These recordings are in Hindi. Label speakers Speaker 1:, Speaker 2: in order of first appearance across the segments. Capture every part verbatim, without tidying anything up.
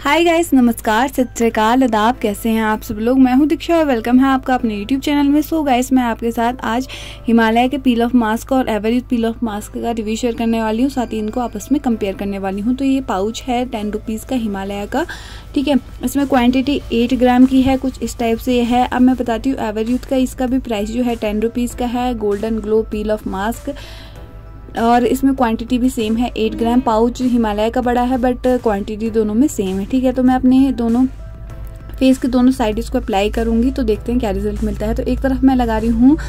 Speaker 1: हाय गाइस, नमस्कार, सत श्री अकाल, आदाब। कैसे हैं आप सब लोग। मैं हूं दीक्षा और वेलकम है आपका अपने यूट्यूब चैनल में। सो गाइस, मैं आपके साथ आज हिमालय के पील ऑफ मास्क और एवरयूथ पील ऑफ मास्क का रिव्यू शेयर करने वाली हूं, साथ ही इनको आपस में कंपेयर करने वाली हूं। तो ये पाउच है टेन रुपीज़ का हिमालय का, ठीक है। इसमें क्वांटिटी एट ग्राम की है, कुछ इस टाइप से ये है। अब मैं बताती हूँ एवरयूथ का, इसका भी प्राइस जो है टेन रुपीज़ का है। Golden glow peel off mask, और इसमें क्वांटिटी भी सेम है, एट ग्राम। पाउच हिमालय का बड़ा है बट क्वांटिटी दोनों में सेम है, ठीक है। तो मैं अपने दोनों फेस के दोनों साइड इसको अप्लाई करूंगी तो देखते हैं क्या रिजल्ट मिलता है। तो एक तरफ मैं लगा रही हूँ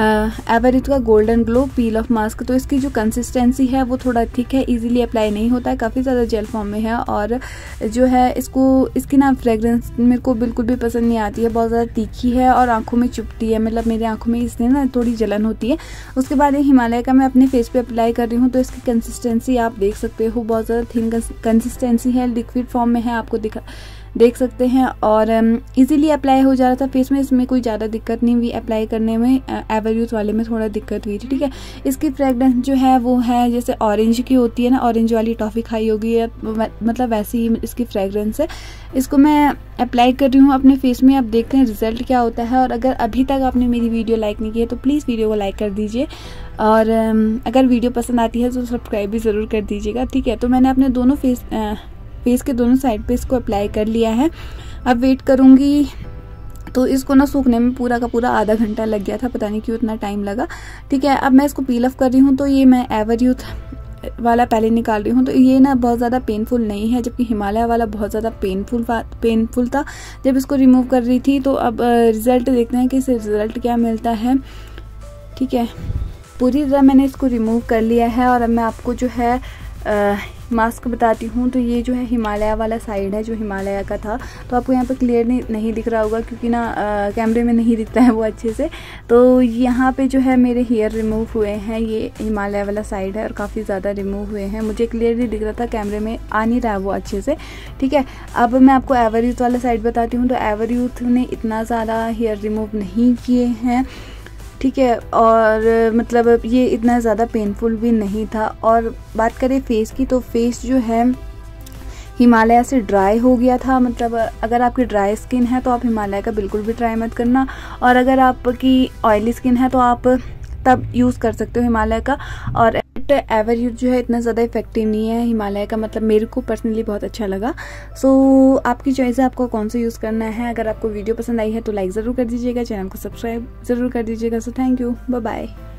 Speaker 1: एवरयूथ का golden glow peel off mask. तो इसकी जो कंसिस्टेंसी है वो थोड़ा थिक है, इजीली अप्लाई नहीं होता है, काफ़ी ज़्यादा जेल फॉर्म में है। और जो है इसको इसकी ना फ्रेग्रेंस मेरे को बिल्कुल भी पसंद नहीं आती है, बहुत ज़्यादा तीखी है और आंखों में चुभती है, मतलब मेरी आंखों में इसने ना थोड़ी जलन होती है। उसके बाद ये हिमालय का मैं अपने फेस पे अप्लाई कर रही हूँ। तो इसकी कंसिस्टेंसी आप देख सकते हो, बहुत ज़्यादा थिन कंसिस्टेंसी है, लिक्विड फॉर्म में है, आपको दिखा देख सकते हैं। और इजीली अप्लाई हो जा रहा था फेस में, इसमें कोई ज़्यादा दिक्कत नहीं हुई अप्लाई करने में। एवरयूथ वाले में थोड़ा दिक्कत हुई थी, ठीक है। इसकी फ्रेगरेंस जो है वो है जैसे ऑरेंज की होती है ना, ऑरेंज वाली टॉफ़ी खाई होगी है, मतलब वैसी ही इसकी फ्रेगरेंस है। इसको मैं अप्लाई कर रही हूँ अपने फेस में, अब देखते हैं रिजल्ट क्या होता है। और अगर अभी तक आपने मेरी वीडियो लाइक नहीं की है तो प्लीज़ वीडियो को लाइक कर दीजिए, और अगर वीडियो पसंद आती है तो सब्सक्राइब भी ज़रूर कर दीजिएगा, ठीक है। तो मैंने अपने दोनों फेस फेस के दोनों साइड पे इसको अप्लाई कर लिया है। अब वेट करूँगी। तो इसको ना सूखने में पूरा का पूरा आधा घंटा लग गया था, पता नहीं क्यों इतना टाइम लगा, ठीक है। अब मैं इसको पील ऑफ कर रही हूँ। तो ये मैं एवरयूथ वाला पहले निकाल रही हूँ। तो ये ना बहुत ज़्यादा पेनफुल नहीं है, जबकि हिमालय वाला बहुत ज़्यादा पेनफुल पेनफुल था जब इसको रिमूव कर रही थी। तो अब रिज़ल्ट देखते हैं कि इस रिज़ल्ट क्या मिलता है, ठीक है। पूरी तरह मैंने इसको रिमूव कर लिया है। और अब मैं आपको जो है आ, मास्क बताती हूँ। तो ये जो है हिमालय वाला साइड है जो हिमालय का था। तो आपको यहाँ पे क्लियर नहीं, नहीं दिख रहा होगा क्योंकि ना आ, कैमरे में नहीं दिखता है वो अच्छे से। तो यहाँ पे जो है मेरे हेयर रिमूव हुए हैं, ये हिमालय वाला साइड है और काफ़ी ज़्यादा रिमूव हुए हैं। मुझे क्लियरली दिख रहा था, कैमरे में आ नहीं रहा है वो अच्छे से, ठीक है। अब मैं आपको एवरयूथ वाला साइड बताती हूँ। तो एवरयूथ ने इतना ज़्यादा हेयर रिमूव नहीं किए हैं, ठीक है। और मतलब ये इतना ज़्यादा पेनफुल भी नहीं था। और बात करें फेस की, तो फेस जो है हिमालय से ड्राई हो गया था। मतलब अगर आपकी ड्राई स्किन है तो आप हिमालय का बिल्कुल भी ट्राई मत करना, और अगर आपकी ऑयली स्किन है तो आप तब यूज़ कर सकते हो हिमालय का। और एवरयूथ जो है इतना ज़्यादा इफेक्टिव नहीं है हिमालय का, मतलब मेरे को पर्सनली बहुत अच्छा लगा। सो so, आपकी चॉइस है आपको कौन सा यूज़ करना है। अगर आपको वीडियो पसंद आई है तो लाइक ज़रूर कर दीजिएगा, चैनल को सब्सक्राइब ज़रूर कर दीजिएगा। So thank you, bye bye.